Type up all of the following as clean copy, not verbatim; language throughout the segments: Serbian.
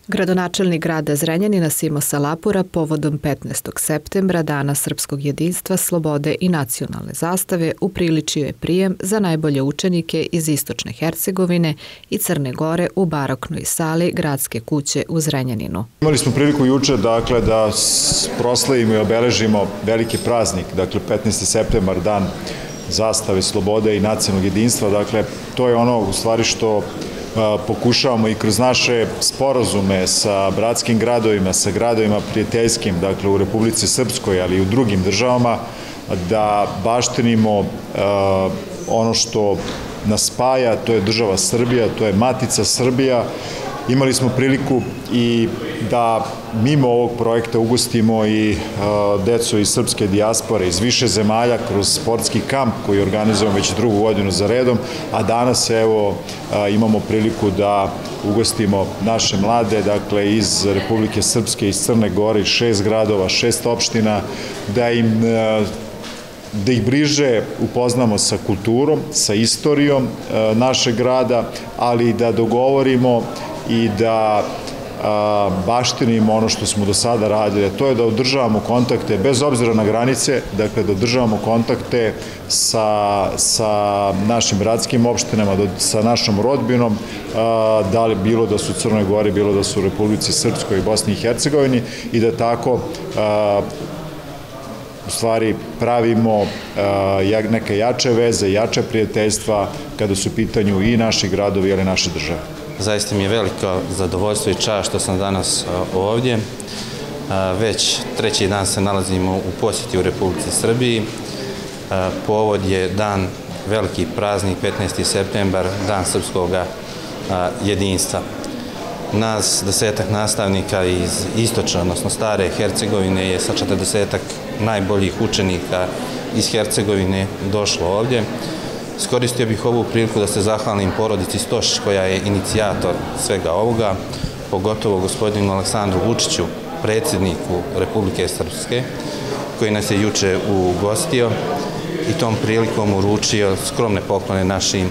Gradonačelnik grada Zrenjanina Simo Salapura povodom 15. septembra, Dana srpskog jedinstva, slobode i nacionalne zastave, upriličio je prijem za najbolje učenike iz Istočne Hercegovine i Crne Gore u baroknoj sali Gradske kuće u Zrenjaninu. Imali smo priliku juče da proslavimo i obeležimo veliki praznik, 15. septembar, Dan zastave, slobode i nacionalnog jedinstva. To je ono u stvari što pokušavamo i kroz naše sporazume sa bratskim gradovima, sa gradovima prijateljskim, u Republici Srpskoj, ali i u drugim državama, da baštinimo ono što nas spaja, to je država Srbija, to je matica Srbija. Imali smo priliku i da mimo ovog projekta ugostimo i decu iz srpske dijaspore, iz više zemalja, kroz sportski kamp koji organizujemo već drugu godinu za redom, a danas imamo priliku da ugostimo naše mlade, iz Republike Srpske, iz Crne Gore, iz 6 gradova, 6 opština, da ih bliže upoznamo sa kulturom, sa istorijom našeg grada, ali da dogovorimo i da baštinimo ono što smo do sada radili. To je da održavamo kontakte, bez obzira na granice, da održavamo kontakte sa našim bratskim opštinama, sa našom rodbinom, da li bilo da su u Crnoj Gori, bilo da su u Republici Srpskoj i Bosni i Hercegovini, i da tako u stvari pravimo neke jače veze, jače prijateljstva kada su u pitanju i naši gradovi, ali i naše države. Zaista mi je veliko zadovoljstvo i čast što sam danas ovdje. Već treći dan se nalazimo u posjeti u Republici Srbiji. Povod je dan, veliki praznik, 15. septembar, Dan srpskog jedinstva. Nas 10-ak nastavnika iz istočne, odnosno stare Hercegovine, je sa 40-ak najboljih učenika iz Hercegovine došlo ovdje. Iskoristio bih ovu priliku da se zahvalim porodici Stošić, koja je inicijator svega ovoga, pogotovo gospodinu Aleksandru Vučiću, predsjedniku Republike Srpske, koji nas je juče ugostio i tom prilikom uručio skromne poklone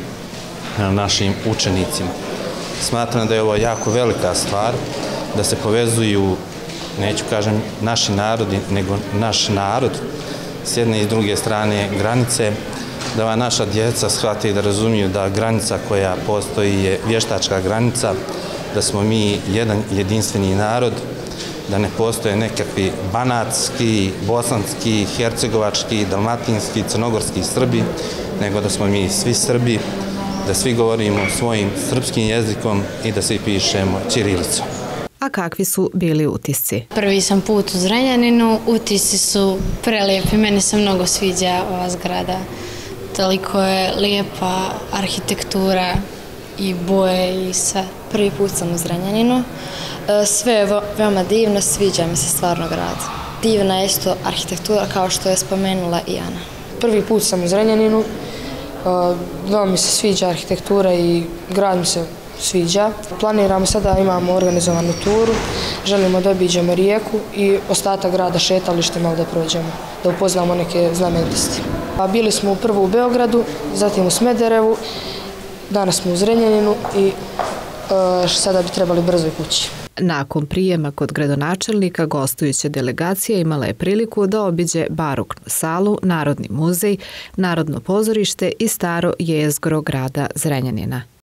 našim učenicima. Smatram da je ovo jako velika stvar, da se povezuju, neću kažem naši narodi, nego naš narod s jedne i s druge strane granice, da ova naša djeca shvate i da razumiju da granica koja postoji je vještačka granica, da smo mi jedan jedinstveni narod, da ne postoje nekakvi banatski, bosanski, hercegovački, dalmatinski, crnogorski Srbi, nego da smo mi svi Srbi, da svi govorimo svojim srpskim jezikom i da svi pišemo ćirilicom. A kakvi su bili utisci? Prvi sam put u Zrenjaninu, utisci su prelijepi, meni se mnogo sviđa ova zgrada. Toliko je lijepa arhitektura i boje i sve. Prvi put sam u Zrenjaninu. Sve je veoma divno, sviđa mi se stvarno grad. Divna je isto arhitektura, kao što je spomenula i Ana. Prvi put sam u Zrenjaninu. Veoma mi se sviđa arhitektura i grad mi se sviđa. Planiramo sada, imamo organizovanu turu, želimo da obiđemo rijeku i ostatak grada šetalište malo da prođemo, da upoznamo neke znamenitosti. Bili smo prvo u Beogradu, zatim u Smederevu, danas smo u Zrenjaninu i sada bi trebali brzo i kući. Nakon prijema kod gradonačelnika, gostujuća delegacija imala je priliku da obiđe baroknu salu, Narodni muzej, Narodno pozorište i staro jezgro grada Zrenjanina.